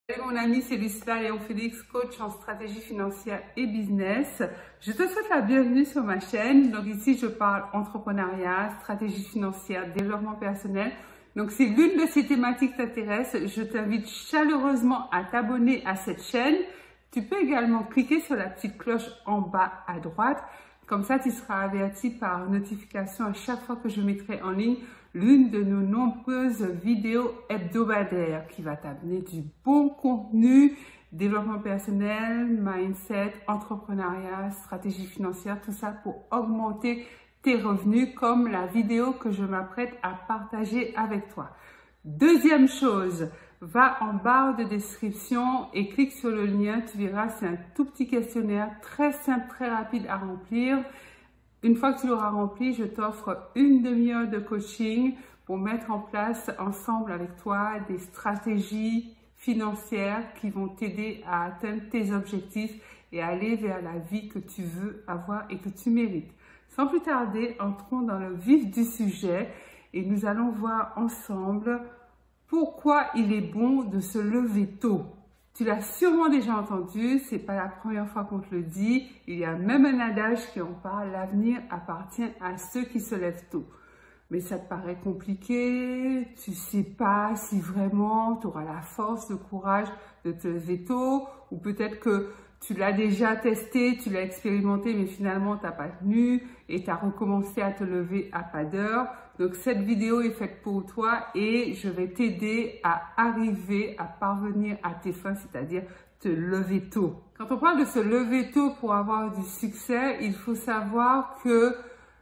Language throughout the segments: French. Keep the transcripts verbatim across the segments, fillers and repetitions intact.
Salut mon ami, c'est Lucilla Léon Félix, coach en stratégie financière et business. Je te souhaite la bienvenue sur ma chaîne. Donc ici, je parle entrepreneuriat, stratégie financière, développement personnel. Donc si l'une de ces thématiques t'intéresse, je t'invite chaleureusement à t'abonner à cette chaîne. Tu peux également cliquer sur la petite cloche en bas à droite. Comme ça, tu seras averti par notification à chaque fois que je mettrai en ligne l'une de nos nombreuses vidéos hebdomadaires qui va t'amener du bon contenu, développement personnel, mindset, entrepreneuriat, stratégie financière, tout ça pour augmenter tes revenus comme la vidéo que je m'apprête à partager avec toi. Deuxième chose, va en barre de description et clique sur le lien, tu verras, c'est un tout petit questionnaire très simple, très rapide à remplir. Une fois que tu l'auras rempli, je t'offre une demi-heure de coaching pour mettre en place ensemble avec toi des stratégies financières qui vont t'aider à atteindre tes objectifs et aller vers la vie que tu veux avoir et que tu mérites. Sans plus tarder, entrons dans le vif du sujet et nous allons voir ensemble pourquoi il est bon de se lever tôt. Tu l'as sûrement déjà entendu, c'est pas la première fois qu'on te le dit. Il y a même un adage qui en parle, l'avenir appartient à ceux qui se lèvent tôt. Mais ça te paraît compliqué, tu sais pas si vraiment tu auras la force, le courage de te lever tôt, ou peut-être que tu l'as déjà testé, tu l'as expérimenté, mais finalement tu n'as pas tenu et tu as recommencé à te lever à pas d'heure. Donc cette vidéo est faite pour toi et je vais t'aider à arriver à parvenir à tes fins, c'est-à-dire te lever tôt. Quand on parle de se lever tôt pour avoir du succès, il faut savoir que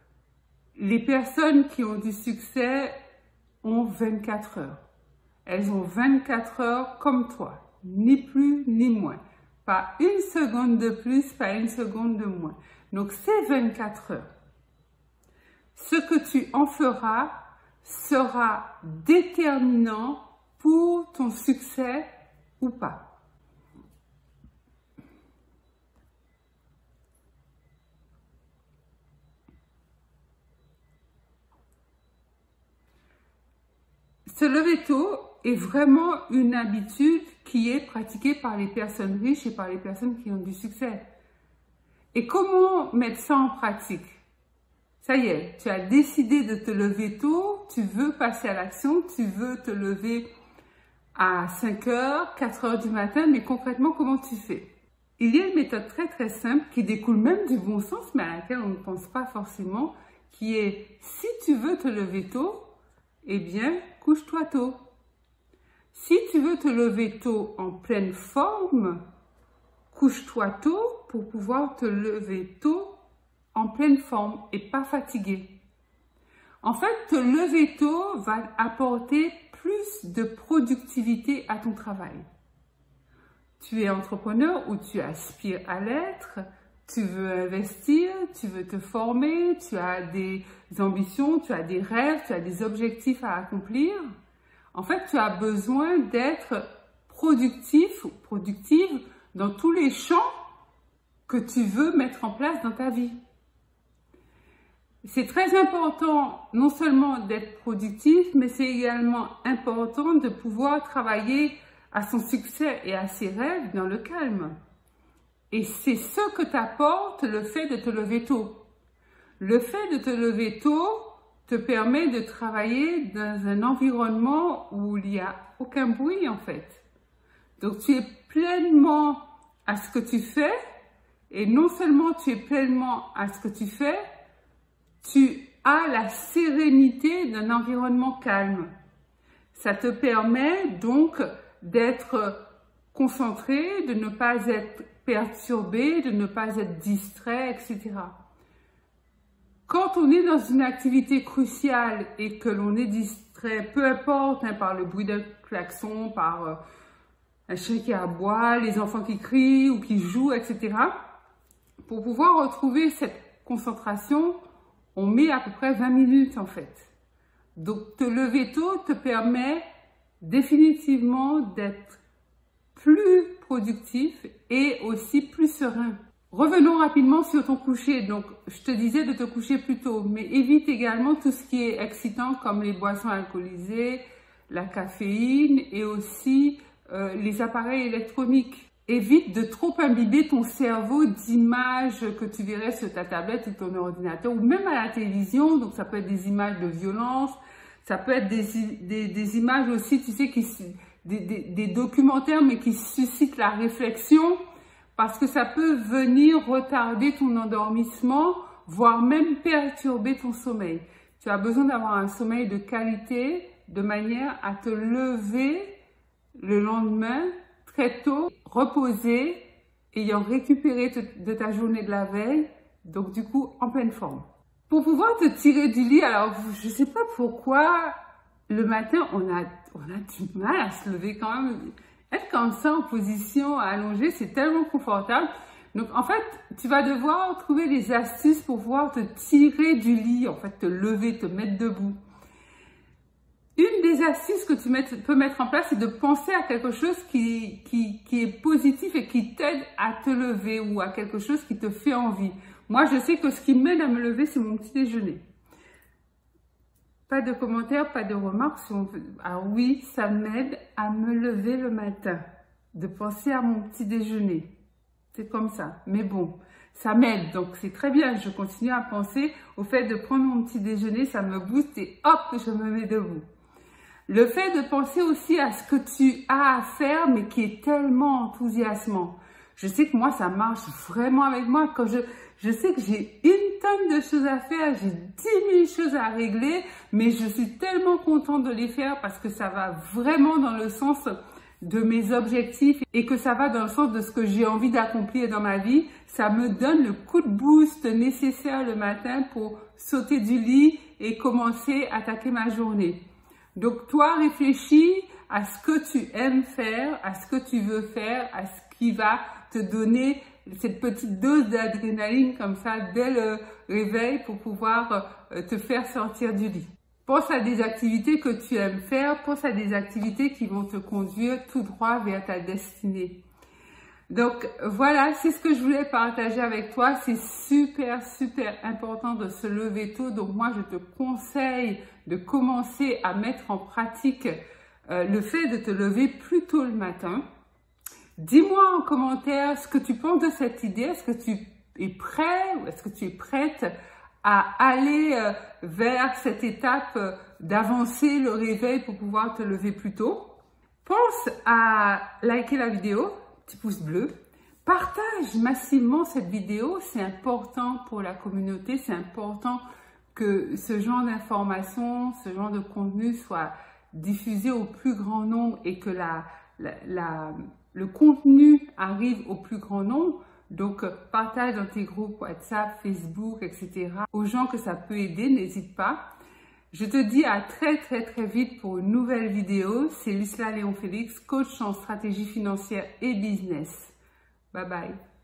les personnes qui ont du succès ont vingt-quatre heures. Elles ont vingt-quatre heures comme toi, ni plus ni moins. Pas une seconde de plus, pas une seconde de moins. Donc ces vingt-quatre heures, ce que tu en feras sera déterminant pour ton succès ou pas. Se lever tôt est vraiment une habitude qui est pratiquée par les personnes riches et par les personnes qui ont du succès. Et comment mettre ça en pratique? Ça y est, tu as décidé de te lever tôt, tu veux passer à l'action, tu veux te lever à cinq heures, quatre heures du matin, mais concrètement, comment tu fais? Il y a une méthode très très simple qui découle même du bon sens, mais à laquelle on ne pense pas forcément, qui est si tu veux te lever tôt, eh bien, couche-toi tôt. Si tu veux te lever tôt en pleine forme, couche-toi tôt pour pouvoir te lever tôt en pleine forme et pas fatigué. En fait, te lever tôt va apporter plus de productivité à ton travail. Tu es entrepreneur ou tu aspires à l'être, tu veux investir, tu veux te former, tu as des ambitions, tu as des rêves, tu as des objectifs à accomplir. En fait, tu as besoin d'être productif ou productive dans tous les champs que tu veux mettre en place dans ta vie. C'est très important non seulement d'être productif, mais c'est également important de pouvoir travailler à son succès et à ses rêves dans le calme. Et c'est ce que t'apporte le fait de te lever tôt. Le fait de te lever tôt te permet de travailler dans un environnement où il n'y a aucun bruit en fait. Donc tu es pleinement à ce que tu fais et non seulement tu es pleinement à ce que tu fais, tu as la sérénité d'un environnement calme. Ça te permet donc d'être concentré, de ne pas être perturbé, de ne pas être distrait, et cetera. Quand on est dans une activité cruciale et que l'on est distrait, peu importe, hein, par le bruit d'un klaxon, par euh, un chien qui aboie, les enfants qui crient ou qui jouent, et cetera, pour pouvoir retrouver cette concentration, on met à peu près vingt minutes en fait. Donc te lever tôt te permet définitivement d'être plus productif et aussi plus serein. Revenons rapidement sur ton coucher. Donc je te disais de te coucher plus tôt, mais évite également tout ce qui est excitant comme les boissons alcoolisées, la caféine et aussi euh, les appareils électroniques. Évite de trop imbiber ton cerveau d'images que tu verrais sur ta tablette ou ton ordinateur ou même à la télévision. Donc ça peut être des images de violence, ça peut être des, des, des images aussi, tu sais, qui, des, des, des documentaires mais qui suscitent la réflexion parce que ça peut venir retarder ton endormissement, voire même perturber ton sommeil. Tu as besoin d'avoir un sommeil de qualité de manière à te lever le lendemain très tôt, reposé, ayant récupéré de ta journée de la veille, donc du coup en pleine forme. Pour pouvoir te tirer du lit, alors je ne sais pas pourquoi le matin on a, on a du mal à se lever quand même. Être comme ça en position allongée, c'est tellement confortable. Donc en fait, tu vas devoir trouver des astuces pour pouvoir te tirer du lit, en fait te lever, te mettre debout. Une des astuces que tu met, peux mettre en place, c'est de penser à quelque chose qui, qui, qui est positif et qui t'aide à te lever ou à quelque chose qui te fait envie. Moi, je sais que ce qui m'aide à me lever, c'est mon petit déjeuner. Pas de commentaires, pas de remarques. Si on veut. Ah oui, ça m'aide à me lever le matin, de penser à mon petit déjeuner. C'est comme ça. Mais bon, ça m'aide, donc c'est très bien. Je continue à penser au fait de prendre mon petit déjeuner, ça me booste et hop, je me mets debout. Le fait de penser aussi à ce que tu as à faire, mais qui est tellement enthousiasmant. Je sais que moi, ça marche vraiment avec moi. Quand je, je sais que j'ai une tonne de choses à faire, j'ai dix mille choses à régler, mais je suis tellement contente de les faire parce que ça va vraiment dans le sens de mes objectifs et que ça va dans le sens de ce que j'ai envie d'accomplir dans ma vie. Ça me donne le coup de boost nécessaire le matin pour sauter du lit et commencer à attaquer ma journée. Donc, toi, réfléchis à ce que tu aimes faire, à ce que tu veux faire, à ce qui va te donner cette petite dose d'adrénaline comme ça dès le réveil pour pouvoir te faire sortir du lit. Pense à des activités que tu aimes faire, pense à des activités qui vont te conduire tout droit vers ta destinée. Donc, voilà, c'est ce que je voulais partager avec toi. C'est super, super important de se lever tôt. Donc, moi, je te conseille de commencer à mettre en pratique euh, le fait de te lever plus tôt le matin. Dis-moi en commentaire ce que tu penses de cette idée. Est-ce que tu es prêt ou est-ce que tu es prête à aller euh, vers cette étape euh, d'avancer le réveil pour pouvoir te lever plus tôt? Pense à liker la vidéo. Petit pouce bleu. Partage massivement cette vidéo, c'est important pour la communauté, c'est important que ce genre d'informations, ce genre de contenu soit diffusé au plus grand nombre et que la, la, la, le contenu arrive au plus grand nombre. Donc, partage dans tes groupes WhatsApp, Facebook, et cetera. Aux gens que ça peut aider, n'hésite pas. Je te dis à très très très vite pour une nouvelle vidéo. C'est Lucila Léon Félix, coach en stratégie financière et business. Bye bye.